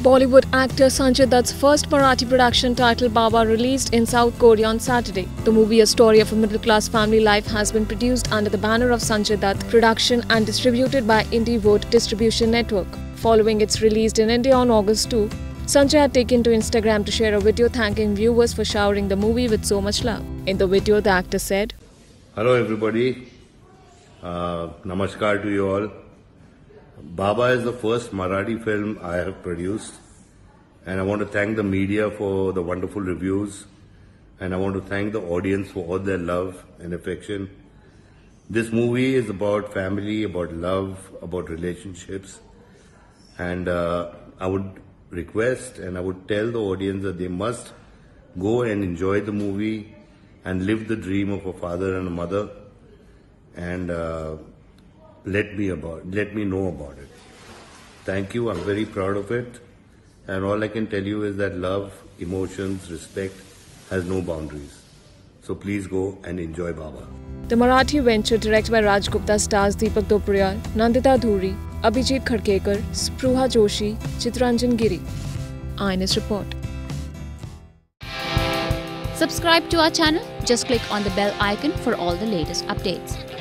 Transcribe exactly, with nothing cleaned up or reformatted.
Bollywood actor Sanjay Dutt's first Marathi production titled Baba released in South Korea on Saturday. The movie, a story of a middle-class family life, has been produced under the banner of Sanjay Dutt Production and distributed by onboard Distribution Network. Following its release in India on August second, Sanjay had taken to Instagram to share a video thanking viewers for showering the movie with so much love. In the video, the actor said, "Hello everybody, uh, namaskar to you all. Baba is the first Marathi film I have produced, and I want to thank the media for the wonderful reviews, and I want to thank the audience for all their love and affection. This movie is about family, about love, about relationships, and uh, I would request and I would tell the audience that they must go and enjoy the movie and live the dream of a father and a mother, and uh, let me about let me know about it. Thank you. I'm very proud of it, and all I can tell you is that love, emotions, respect has no boundaries. So please go and enjoy Baba." The Marathi venture, directed by Raj Gupta, stars Deepak Dopriyal, Nandita Dhuri, Abhijit Khadkekar, Spruha Joshi, Chitranjan Giri. Eyewitness Report. Subscribe to our channel. Just click on the bell icon for all the latest updates.